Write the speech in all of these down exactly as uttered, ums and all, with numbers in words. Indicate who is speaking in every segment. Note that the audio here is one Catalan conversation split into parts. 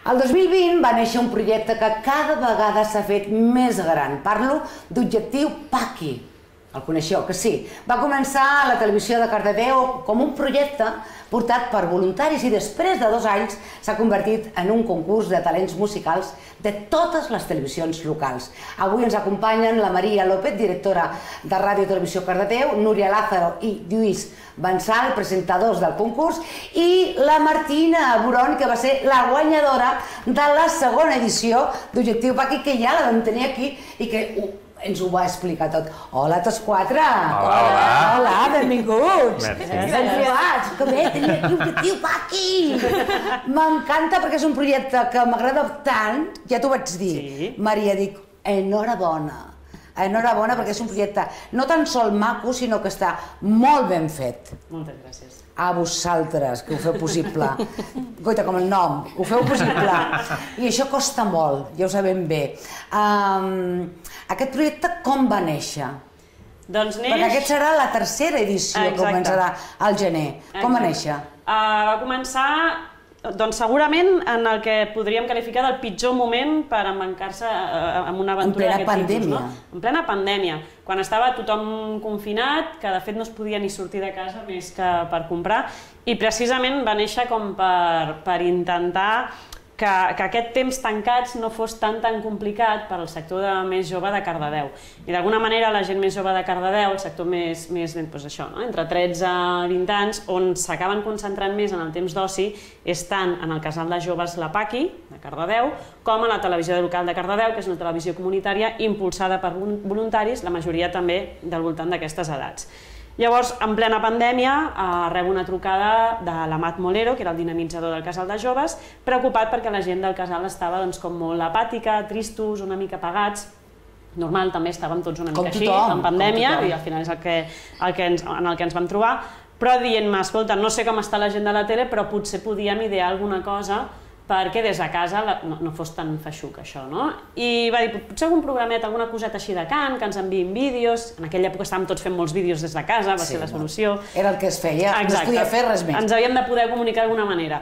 Speaker 1: El dos mil vint va néixer un projecte que cada vegada s'ha fet més gran. Parlo d'Objectiu Paqui. El coneixeu, que sí. Va començar a la televisió de Cardedeu com un projecte portat per voluntaris i després de dos anys s'ha convertit en un concurs de talents musicals de totes les televisions locals. Avui ens acompanyen la Maria López, directora de Ràdio Televisió Cardedeu, Núria Lázaro i Lluís Bensal, presentadors del concurs, i la Martina Boron, que va ser la guanyadora de la segona edició d'Objectiu Paqui, que ja la vam tenir aquí i que ens ho va explicar tot. Hola a tots quatre!
Speaker 2: Hola, hola!
Speaker 1: Hola, benvinguts!
Speaker 2: Merci.
Speaker 1: Ben trobats! Que bé, tenim aquí Objectiu Paqui! M'encanta perquè és un projecte que m'agrada tant, ja t'ho vaig dir, Maria, dic, enhorabona. Enhorabona perquè és un projecte no tan sol maco, sinó que està molt ben fet.
Speaker 3: Moltes gràcies.
Speaker 1: A vosaltres, que ho feu possible. Goita, com el nom, ho feu possible. I això costa molt, ja ho sabem bé. Um, aquest projecte com va néixer?
Speaker 3: Doncs neix...
Speaker 1: Perquè aquest serà la tercera edició que començarà al gener. Com va néixer?
Speaker 3: Uh, va començar, doncs segurament en el que podríem qualificar del pitjor moment per embancar-se uh, en una aventura d'aquest tipus. En plena pandèmia. No? En plena pandèmia, quan estava tothom confinat, que de fet no es podia ni sortir de casa més que per comprar, i precisament va néixer com per, per intentar que, que aquest temps tancats no fos tan tan complicat per al sector de, més jove de Cardedeu. I d'alguna manera la gent més jove de Cardedeu, el sector més, més doncs això, no? entre tretze i vint anys, on s'acaben concentrant més en el temps d'oci, és tant en el casal de joves La Paqui, de Cardedeu, com a la televisió local de Cardedeu, que és una televisió comunitària impulsada per voluntaris, la majoria també del voltant d'aquestes edats. Llavors, en plena pandèmia, eh, rebo una trucada de l'Amat Molero, que era el dinamitzador del casal de joves, preocupat perquè la gent del casal estava doncs, com molt apàtica, tristos, una mica apagats. Normal, també estàvem tots una mica així, en pandèmia, i al final és el que, el que ens, en el que ens vam trobar, però dient-me, escolta, no sé com està la gent de la tele, però potser podíem idear alguna cosa perquè des de casa no, no fos tan feixuc això, no? I va dir, potser algun programet, alguna coseta així de cant, que ens enviïn vídeos. En aquella època estàvem tots fent molts vídeos des de casa, va ser la solució.
Speaker 1: Era el que es feia, no es podia fer res més.
Speaker 3: Ens havíem de poder comunicar d'alguna manera.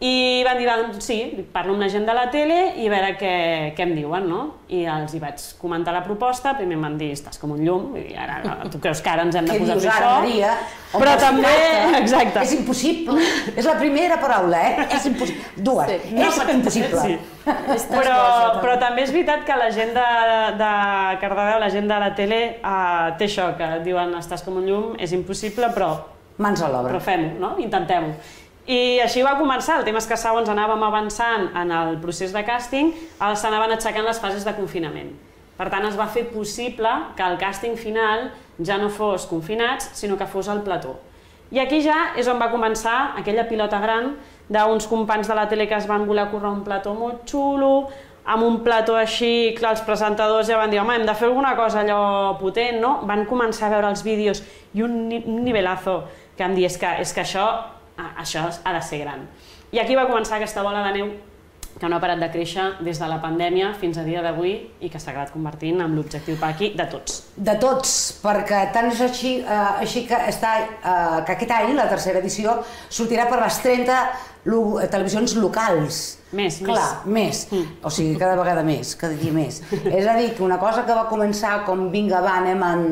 Speaker 3: I van dir, sí, parlo amb la gent de la tele i a veure què, què em diuen, no? I els hi vaig comentar la proposta, primer em van dir, estàs com un llum, i ara, tu creus que ara ens hem de posar a fer això?
Speaker 1: Maria,
Speaker 3: però també, exacte.
Speaker 1: És impossible, és la primera paraula, eh? És impossible, dues, és impossible.
Speaker 3: Però, però també és veritat que la gent de, de Cardedeu, la gent de la tele, uh, té això, que diuen, estàs com un llum, és impossible, però...
Speaker 1: Mans a l'obra.
Speaker 3: Però fem-ho, no? Intentem-ho. I així va començar, el tema és que segons anàvem avançant en el procés de càsting, s'anaven aixecant les fases de confinament. Per tant, es va fer possible que el càsting final ja no fos confinats, sinó que fos al plató. I aquí ja és on va començar aquella pilota gran d'uns companys de la tele que es van voler currar un plató molt xulo, amb un plató així, clar, els presentadors ja van dir, home, hem de fer alguna cosa allò potent, no? Van començar a veure els vídeos i un nivelazo que em dir, és que, és que això... això ha de ser gran. I aquí va començar aquesta bola de neu que no ha parat de créixer des de la pandèmia fins a dia d'avui i que s'ha acabat convertint en l'Objectiu Paqui de tots.
Speaker 1: De tots, perquè tant és així, eh, així que, està, eh, que aquest any, la tercera edició, sortirà per les trenta televisions locals.
Speaker 3: Més,
Speaker 1: Clar, més. Mm. O sigui, cada vegada més, cada dia més. És a dir, que una cosa que va començar com vinga, va, anem a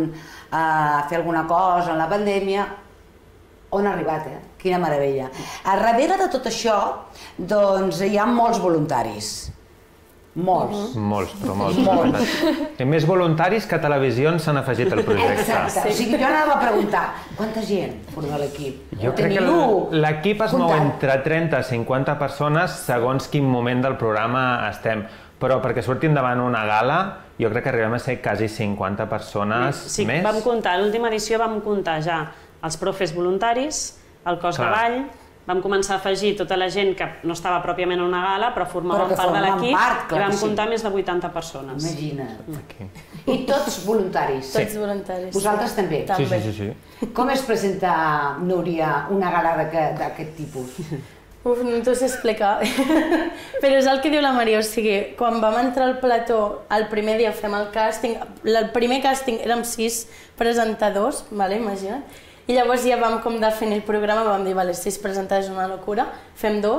Speaker 1: fer alguna cosa en la pandèmia, on ha arribat, eh? Quina meravella. A darrere de tot això, doncs, hi ha molts voluntaris. Molts.
Speaker 2: Molts, però molts. Hi ha més voluntaris que televisions s'han afegit al projecte.
Speaker 1: Exacte. O sigui, jo anava a preguntar, quanta gent forma l'equip?
Speaker 2: Jo crec que l'equip es mou entre trenta i cinquanta persones segons quin moment del programa estem. Però perquè surtin davant una gala, jo crec que arribem a ser quasi cinquanta persones més.
Speaker 3: Sí, vam comptar, a l'última edició vam comptar ja els profes voluntaris, el cos de ball, vam començar a afegir tota la gent que no estava pròpiament a una gala, però formaven part de l'equip, i vam comptar més de vuitanta persones.
Speaker 1: Imagina't. I tots voluntaris?
Speaker 4: Tots voluntaris.
Speaker 1: Vosaltres també?
Speaker 2: Sí, sí, sí.
Speaker 1: Com és presentar, Núria, una gala d'aquest tipus?
Speaker 4: Uf, no t'ho sé explicar, però és el que diu la Maria, o sigui, quan vam entrar al plató, el primer dia fem el càsting, el primer càsting érem sis presentadors, vale, imagina't, i llavors ja vam com definir el programa, vam dir, vale, sis presentadors és una locura, fem dos,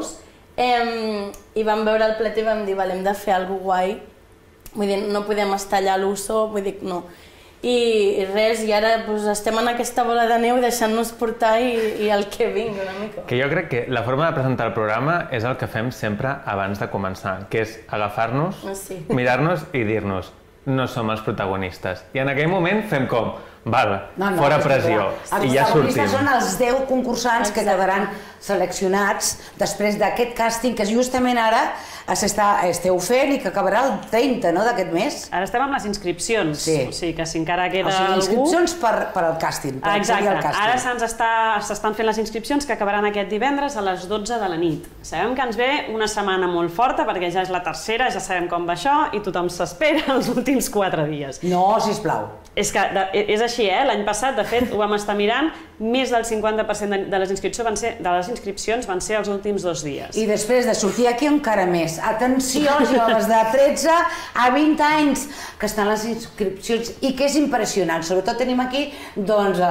Speaker 4: I vam veure el plató i vam dir, hem de fer alguna cosa guai. Vull dir, no podem estar allà a l'uso, vull dir, no. I res, i ara estem en aquesta bola de neu deixant-nos portar i el que vingui una mica.
Speaker 2: Que jo crec que la forma de presentar el programa és el que fem sempre abans de començar, que és agafar-nos, mirar-nos i dir-nos no som els protagonistes. I en aquell moment fem com, val, fora pressió, i ja sortim.
Speaker 1: Els protagonistes són els deu concursants que quedaran seleccionats després d'aquest càsting que justament ara esteu fent i que acabarà el trenta d'aquest mes.
Speaker 3: Ara estem amb les inscripcions, o sigui que si encara queda algú...
Speaker 1: O sigui, inscripcions per al càsting, per accedir al càsting.
Speaker 3: Ara s'estan fent les inscripcions que acabaran aquest divendres a les dotze de la nit. Sabem que ens ve una setmana molt forta perquè ja és la tercera, ja sabem com va això i tothom s'espera els últims quatre dies.
Speaker 1: No, sisplau.
Speaker 3: És que és així, eh? L'any passat, de fet, ho vam estar mirant, més del cinquanta per cent de les inscripcions van ser els últims dos dies.
Speaker 1: I després de sortir aquí encara més. Atenció, els joves de tretze a vint anys que estan a les inscripcions i que és impressionant. Sobretot tenim aquí, doncs,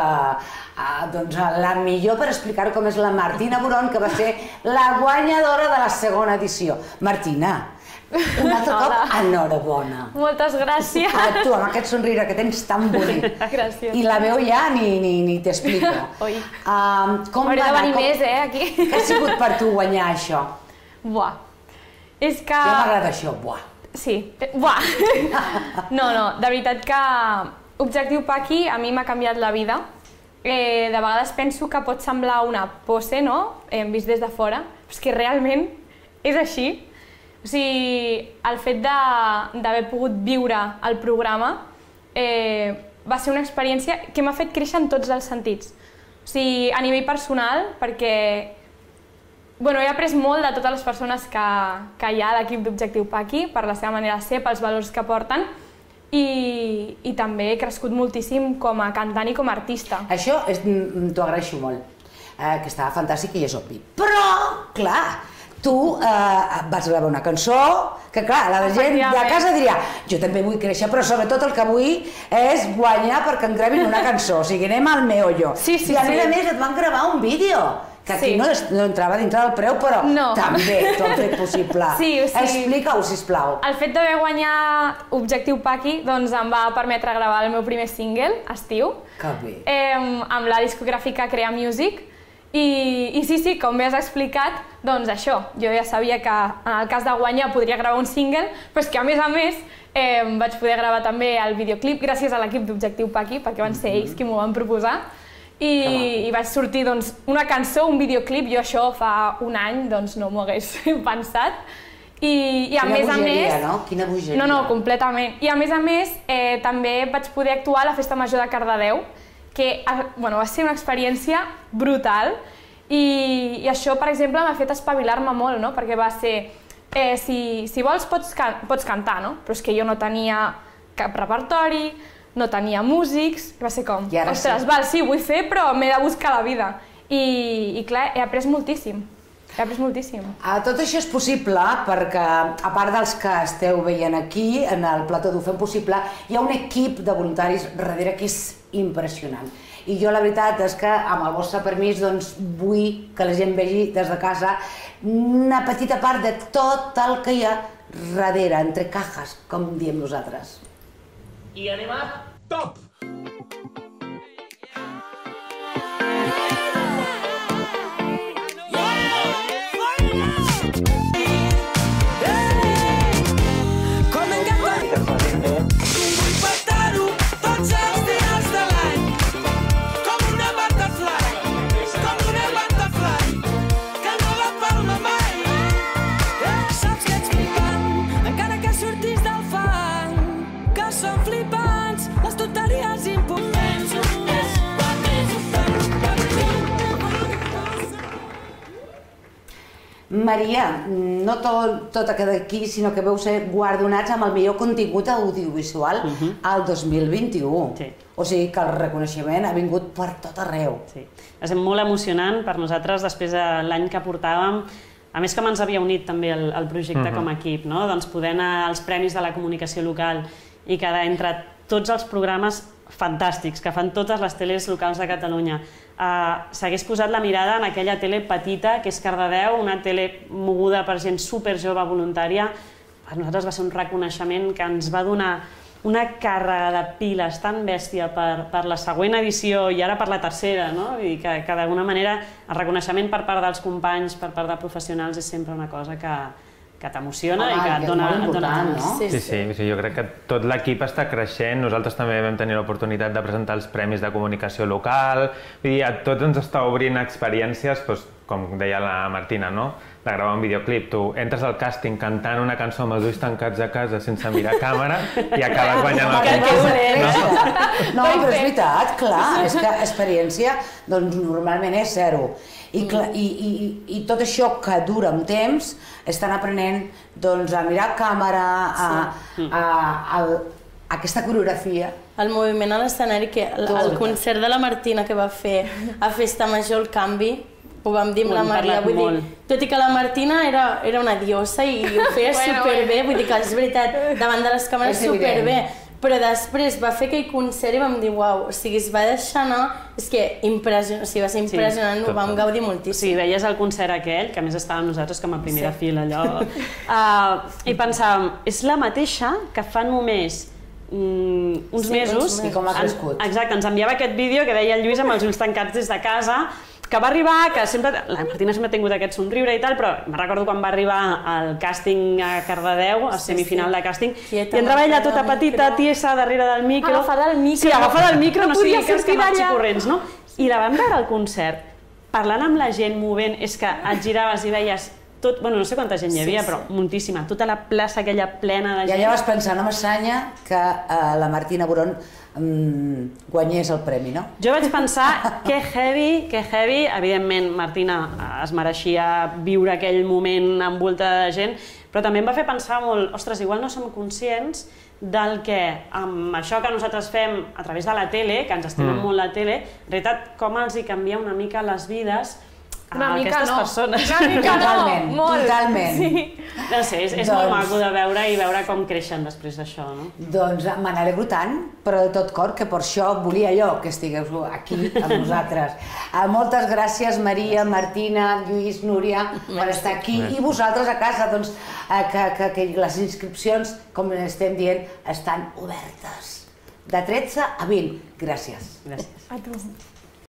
Speaker 1: la millor per explicar-ho com és la Martina Boron, que va ser la guanyadora de la segona edició. Martina, un altre cop, enhorabona.
Speaker 5: Moltes gràcies.
Speaker 1: A tu, amb aquest somriure que tens tan bonic.
Speaker 5: Gràcies.
Speaker 1: I la veu ja ni t'explico.
Speaker 5: Oi. Hauré de venir més, eh, aquí.
Speaker 1: Què ha sigut per tu guanyar això?
Speaker 5: Buah. És que...
Speaker 1: Ja m'agrada això, buah.
Speaker 5: Sí, buah. No, no, de veritat que Objectiu Paqui a mi m'ha canviat la vida. De vegades penso que pot semblar una pose, no?, vist des de fora, però és que realment és així. O sigui, el fet d'haver pogut viure el programa va ser una experiència que m'ha fet créixer en tots els sentits. O sigui, a nivell personal, perquè he après molt de totes les persones que hi ha a l'equip d'Objectiu Paqui, per la seva manera de ser, pels valors que porten, i també he crescut moltíssim com a cantant i com a artista.
Speaker 1: Això t'ho agraeixo molt, que estava fantàstic i és obvi. Però, clar, tu vas gravar una cançó que, clar, la gent de casa diria jo també vull créixer, però sobretot el que vull és guanyar perquè em gravin una cançó, o sigui, anem al meollo. I a més a més et van gravar un vídeo, que aquí no entrava dintre del preu, però també t'ho han fet possible. Explica-ho, sisplau.
Speaker 5: El fet d'haver guanyat Objectiu Paqui em va permetre gravar el meu primer single, Estiu, amb la discogràfica Crea Music. I sí, sí, com bé has explicat, doncs això, jo ja sabia que en el cas de guanyar podria gravar un single, però és que a més a més vaig poder gravar també el videoclip gràcies a l'equip d'Objectiu Paqui, perquè van ser ells qui m'ho van proposar, i vaig sortir una cançó, un videoclip, jo això fa un any no m'ho hagués pensat.
Speaker 1: Quina bogeria, no? Quina bogeria.
Speaker 5: No, no, completament. I a més a més també vaig poder actuar a la Festa Major de Cardedeu, que va ser una experiència brutal i això, per exemple, m'ha fet espavilar-me molt, perquè va ser, si vols pots cantar, però és que jo no tenia cap repertori, no tenia músics, va ser com, ostres, val, sí, vull fer, però m'he de buscar la vida. I clar, he après moltíssim. He après moltíssim.
Speaker 1: Tot això és possible perquè, a part dels que esteu veient aquí, en el plató d'Ho Fem Possible, hi ha un equip de voluntaris darrere que és impressionant. I jo la veritat és que, amb el vostre permís, vull que la gent vegi des de casa una petita part de tot el que hi ha darrere, entre cajas, com diem nosaltres.
Speaker 6: I anem a top!
Speaker 1: Maria, no tot ha quedat aquí, sinó que veu ser guardonats amb el millor contingut audiovisual al dos mil vint-i-u. O sigui que el reconeixement ha vingut per tot arreu.
Speaker 3: Sí, va ser molt emocionant per nosaltres després de l'any que portàvem. A més que ens havia unit també el projecte com a equip, doncs poder anar als Premis de la Comunicació Local i quedar entre tots els programes fantàstics que fan totes les teles locals de Catalunya. S'hagués posat la mirada en aquella tele petita, que és Cardedeu, una tele moguda per gent superjove voluntària. Per nosaltres va ser un reconeixement que ens va donar una càrrega de piles tan bèstia per la següent edició i ara per la tercera, no? I que d'alguna manera el reconeixement per part dels companys, per part de professionals, és sempre una cosa que que t'emociona i que et dona...
Speaker 1: És molt important, no?
Speaker 2: Sí, sí, jo crec que tot l'equip està creixent. Nosaltres també vam tenir l'oportunitat de presentar els Premis de Comunicació Local. Vull dir, a tots ens està obrint experiències, com deia la Martina, no? De gravar un videoclip. Tu entres al càsting cantant una cançó amb els ulls tancats a casa sense mirar càmera i acabes guanyant el concurs.
Speaker 1: No, però és veritat, clar, és que experiència normalment és zero. I tot això que dura un temps, estan aprenent a mirar càmera, a aquesta coreografia.
Speaker 4: El moviment a l'escenari, el concert de la Martina que va fer a Festa Major, el canvi, ho vam dir amb la Maria, vull dir, tot i que la Martina era una diosa i ho feia superbé, vull dir que és veritat, davant de les càmeres superbé, però després va fer aquell concert i vam dir, uau, o sigui, es va deixar anar, és que va ser impressionant, ho vam gaudir moltíssim.
Speaker 3: Sí, veies el concert aquell, que a més estàvem nosaltres com a primera fila, allò, i pensàvem, és la mateixa que fa només uns mesos,
Speaker 1: i com ha crescut.
Speaker 3: Exacte, ens enviava aquest vídeo que deia el Lluís amb els ulls tancats des de casa, que va arribar, que sempre... La Martina sempre ha tingut aquest somriure i tal, però me'n recordo quan va arribar al càsting a Cardedeu, al semifinal de càsting, i entrava ella tota petita, tiesa, darrere del micro...
Speaker 5: Agafada al micro.
Speaker 3: Sí, agafada al micro, no sigui que que marxi corrents, no? I la vam veure al concert, parlant amb la gent, movent, és que et giraves i veies tot... Bueno, no sé quanta gent hi havia, però moltíssima. Tota la plaça aquella plena de gent.
Speaker 1: I allà vas pensar, no m'estranya que la Martina Boron guanyés el premi, no?
Speaker 3: Jo vaig pensar que heavy, que heavy, evidentment Martina es mereixia viure aquell moment envoltada de gent, però també em va fer pensar molt, ostres, igual no som conscients del que amb això que nosaltres fem a través de la tele, que ens estimem molt la tele, en realitat com els hi canvia una mica les vides a aquestes persones.
Speaker 5: Una mica no, molt.
Speaker 1: Totalment.
Speaker 3: No sé, és molt maco de veure i veure com creixen després d'això, no?
Speaker 1: Doncs me n'alegro tant, però de tot cor, que per això volia jo que estigueu aquí amb nosaltres. Moltes gràcies, Maria, Martina, Lluís, Núria, per estar aquí. I vosaltres a casa, doncs, que les inscripcions, com estem dient, estan obertes. De tretze a vint. Gràcies.
Speaker 3: Gràcies.
Speaker 5: A tu.